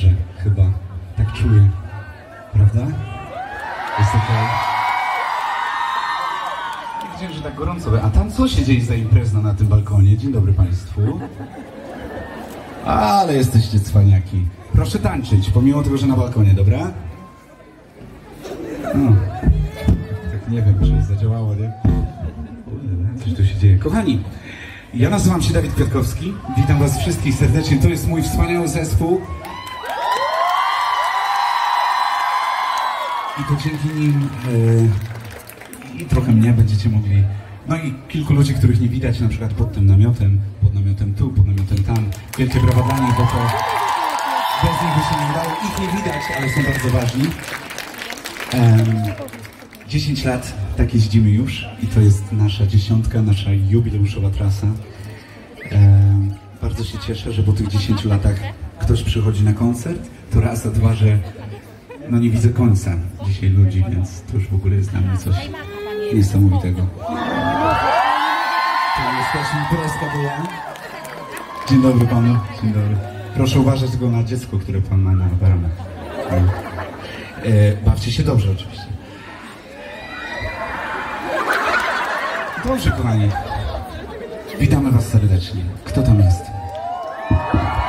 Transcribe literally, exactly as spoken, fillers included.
dobrze, chyba. Tak czuję. Prawda? Jest okej. Nie wiedziałem, że tak gorąco. A tam co się dzieje za imprezna na tym balkonie? Dzień dobry Państwu. Ale jesteście cwaniaki. Proszę tańczyć, pomimo tego, że na balkonie, dobra? No. Tak nie wiem, czy zadziałało, nie? Coś tu się dzieje. Kochani, ja nazywam się Dawid Kwiatkowski. Witam Was wszystkich serdecznie. To jest mój wspaniały zespół. I to dzięki nim yy, i trochę mnie będziecie mogli... No i kilku ludzi, których nie widać, na przykład pod tym namiotem, pod namiotem tu, pod namiotem tam. Wielkie brawa dla nich, bo to bez nich by się nie udało. Ich nie widać, ale są bardzo ważni. Um, dziesięć lat tak jeździmy już i to jest nasza dziesiątka, nasza jubileuszowa trasa. Um, bardzo się cieszę, że po tych dziesięciu latach ktoś przychodzi na koncert. To raz, a dwa, że no nie widzę końca dzisiaj ludzi, więc to już w ogóle jest dla mnie coś niesamowitego. To jest też imprezka była. Dzień dobry Panu. Dzień dobry. Proszę uważać tylko na dziecko, które Pan ma na baranach. E, bawcie się dobrze oczywiście. Dobrze, kochani. Witamy Was serdecznie. Kto tam jest?